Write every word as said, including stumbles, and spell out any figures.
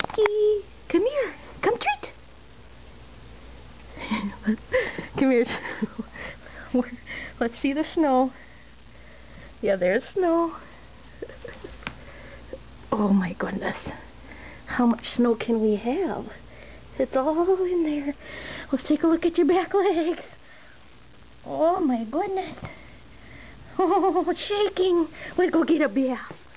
Shaky, come here. Come treat. Come here. Let's see the snow. Yeah, there's snow. Oh my goodness. How much snow can we have? It's all in there. Let's take a look at your back legs. Oh my goodness. Oh, shaking. Let's go get a bath.